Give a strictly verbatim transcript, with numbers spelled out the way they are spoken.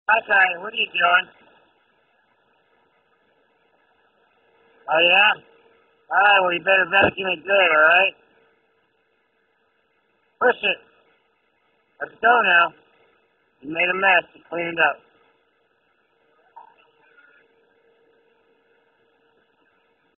Hi, Ty. What are you doing? Oh, yeah? All right, well, you better vacuum it good, all right? Push it. Let's go now. You made a mess. Clean it up.